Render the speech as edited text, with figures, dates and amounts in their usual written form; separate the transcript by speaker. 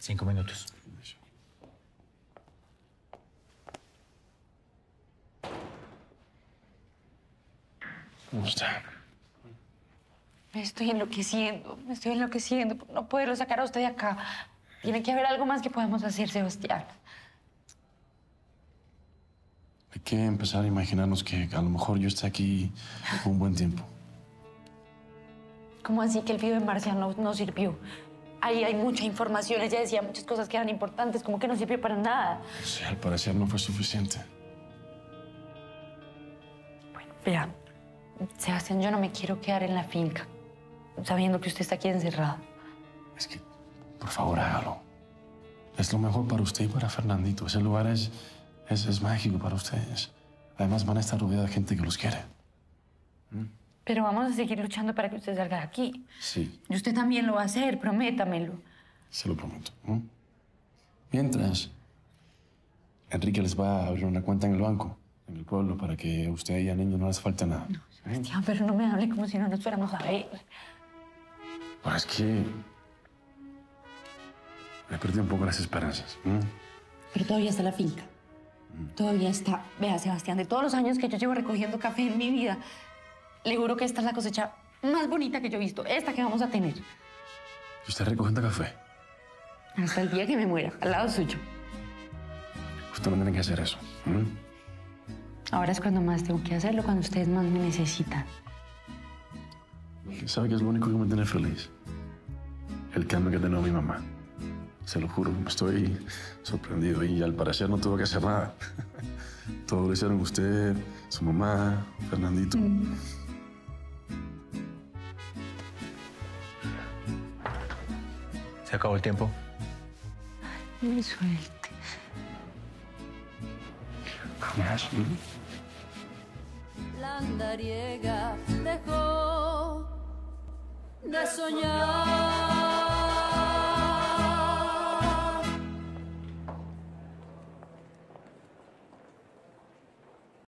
Speaker 1: 5 minutos.
Speaker 2: ¿Cómo está?
Speaker 3: Me estoy enloqueciendo por no poderlo sacar a usted de acá. Tiene que haber algo más que podamos hacer, Sebastián.
Speaker 2: Hay que empezar a imaginarnos que a lo mejor yo esté aquí un buen tiempo.
Speaker 3: ¿Cómo así que el video de Marcia no sirvió? Ahí hay mucha información, ella decía muchas cosas que eran importantes, como que no sirvió para nada.
Speaker 2: Sí, al parecer no fue suficiente.
Speaker 3: Bueno, vea, Sebastián, yo no me quiero quedar en la finca, sabiendo que usted está aquí encerrado.
Speaker 2: Es que, por favor, hágalo. Es lo mejor para usted y para Fernandito. Ese lugar es mágico para ustedes. Además, van a estar rodeados de gente que los quiere.
Speaker 3: Pero vamos a seguir luchando para que usted salga de aquí.
Speaker 2: Sí.
Speaker 3: Y usted también lo va a hacer, prométamelo.
Speaker 2: Se lo prometo. Mientras, Enrique les va a abrir una cuenta en el banco, en el pueblo, para que a usted y a niños no les falte nada.
Speaker 3: No, Sebastián, pero no me hable como si no nos fuéramos a ver.
Speaker 2: Bueno, es que me perdí un poco las esperanzas.
Speaker 3: Pero todavía está la finca. Todavía está. Vea, Sebastián, de todos los años que yo llevo recogiendo café en mi vida, le juro que esta es la cosecha más bonita que yo he visto. Esta que vamos a tener.
Speaker 2: ¿Y usted recogiendo café?
Speaker 3: Hasta el día que me muera, al lado suyo.
Speaker 2: Usted no tiene que hacer eso.
Speaker 3: Ahora es cuando más tengo que hacerlo, cuando ustedes más me necesitan.
Speaker 2: ¿Sabe qué es lo único que me tiene feliz? El cambio que ha tenido mi mamá. Se lo juro, estoy sorprendido y al parecer no tuvo que hacer nada. Todo lo hicieron usted, su mamá, Fernandito.
Speaker 1: Se acabó el tiempo.
Speaker 3: Muy suerte.
Speaker 2: Jamás.
Speaker 4: La andariega dejó de soñar.